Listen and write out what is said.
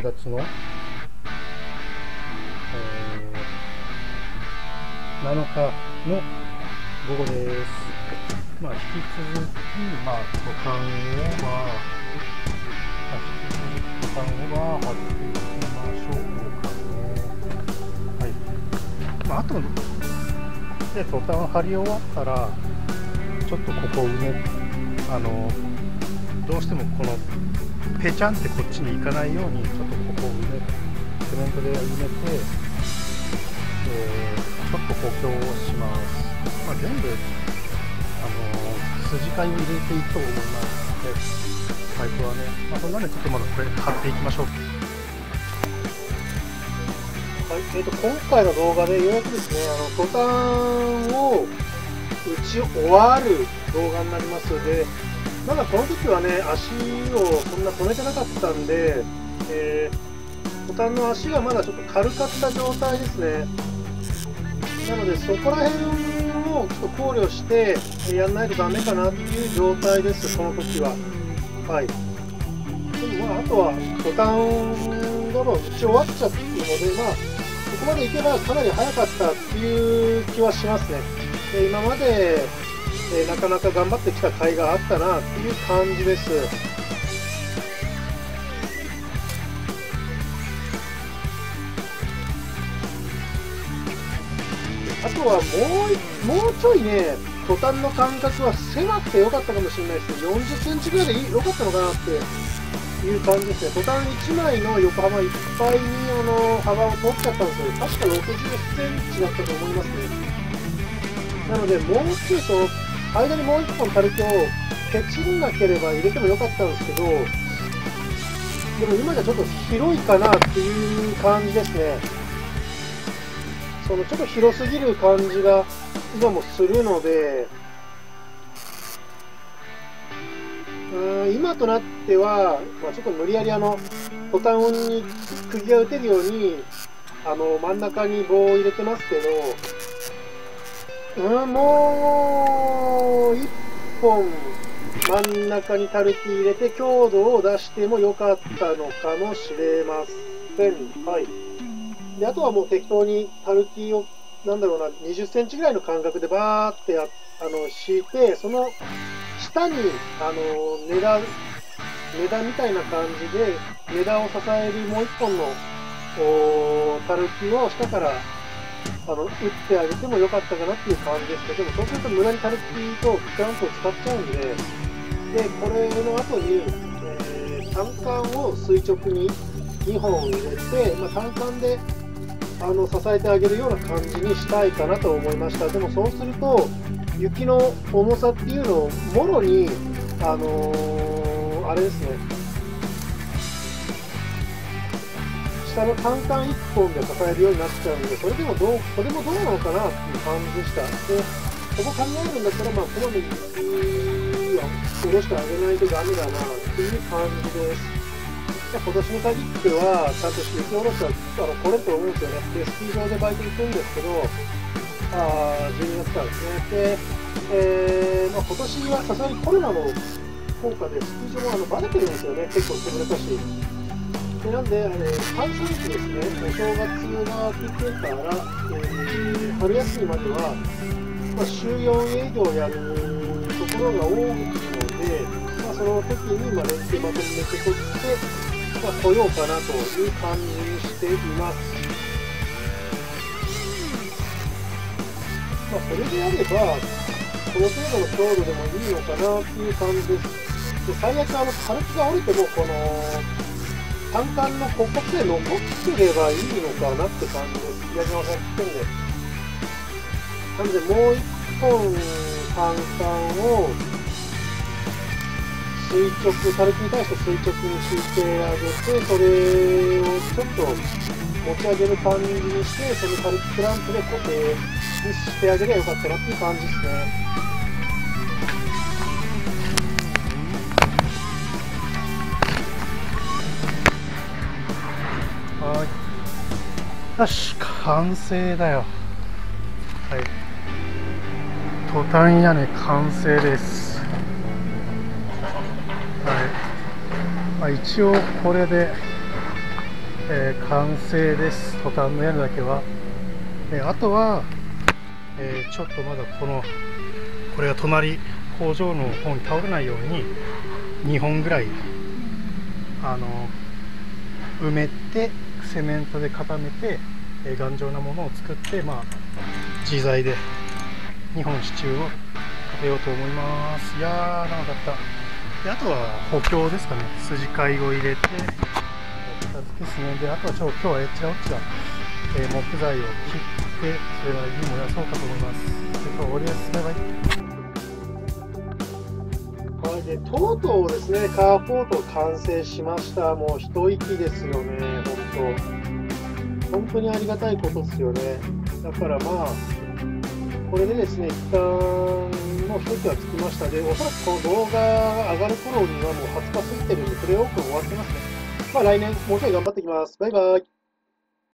11月の、7日の午後です。引き続き、トタンを貼っていきましょうかね。あとでトタン貼り終わったら、ちょっとここをどうしてもこのペチャンってこっちに行かないように、ちょっとここをセメントで埋めて、ちょっと補強をします。全部筋交いを入れていくと思いますので、パイプはね、そんなのでちょっとまだこれ貼っていきましょう。今回の動画でようやくですね、トタンを打ち終わる動画になりますので、まだこの時はね、足をそんな止めてなかったんで、トタンの足がまだちょっと軽かった状態ですね。なのでそこら辺をちょっと考慮してやんないとダメかなっていう状態です、この時は。でもあとはトタンが打ち終わっちゃっているので、ここまでいけばかなり早かったっていう気はしますね。今までなかなか頑張ってきた甲斐があったなっていう感じです。あとはもうちょいね、トタンの間隔は狭くてよかったかもしれないですね。40センチぐらいで良かったのかなっていう感じですね。トタン1枚の横幅いっぱいに幅を取っちゃったんですよ。確か60センチだったと思いますね。なので、もうちょいその間にもう1本タルキをケチんなければ入れてもよかったんですけど、でも今じゃちょっと広いかなっていう感じですね。ちょっと広すぎる感じが今もするので、今となっては、ちょっと無理やりトタンに釘が打てるように真ん中に棒を入れてますけど、もう1本真ん中にタルキ入れて強度を出してもよかったのかもしれません。であとはもう適当にタルキを20センチぐらいの間隔でバーって敷いて、その下に根田みたいな感じで根田を支えるもう1本のタルキを下から打ってあげてもよかったかなっていう感じですけど、でもそうすると無駄にタルキとクランプを使っちゃうんで、これの後に、単管を垂直に2本入れて、単管で支えてあげるような感じにしたいかなと思いました。でもそうすると雪の重さっていうのをもろにあれですね、下の単管1本で支えるようになっちゃうんで、それもどうなのかなっていう感じでした。でそこ考えるんだったら、こまめに雪は下ろしてあげないとダメだなっていう感じです。今年に限ってはちゃんと雪下ろしは来れると思うんですよね。でスキー場でバイト行くんですけど、12月からですね。で、今年はさすがにコロナの効果でスキー場はバレてるんですよね。結構潰れたし。でなんで、閑散期ですね、お正月が明けてから、春休みまでは、週4営業をやるところが多いので、その時にレンゲまとめて取って、来ようかなという感じにしています。それであれば、この程度の強度でもいいのかなっていう感じです。で最悪、タルキが降りても、この単管の骨格で残ってればいいのかなって感じです。やり直し1点で。なので、もう1本単管をタルキに対して垂直に敷いてあげて、それをちょっと持ち上げる感じにして、そのタルキクランプで固定にしてあげればよかったなっていう感じですね。よし、完成だよ。トタン屋根完成です。一応これで完成です。トタンの屋根だけは。あとは、ちょっとまだこれが隣工場の方に倒れないように2本ぐらい埋めてセメントで固めて、頑丈なものを作って、自在で2本支柱を立てようと思います。いやー、長かった。であとは補強ですかね。筋交いを入れて片付けですね。であとは今日はえっちらおっちら、木材を切ってそれなりに燃やそうかと思います。で今日は終わりです。バイバイ。 はい、でとうとうですね、カーポート完成しました。もう一息ですよね、本当にありがたいことですよね。だからこれでですね、一旦の一息はつきました。で、おそらくこの動画が上がる頃にはもう20日過ぎてるんで、プレーオープン終わってますね。来年もうちょい頑張っていきます。バイバイ。